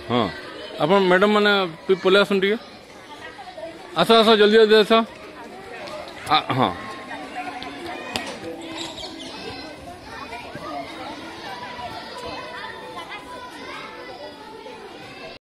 हाँ आप मैडम मैंने पलि आसन टे आस आस जल्दी जल्दी आस हाँ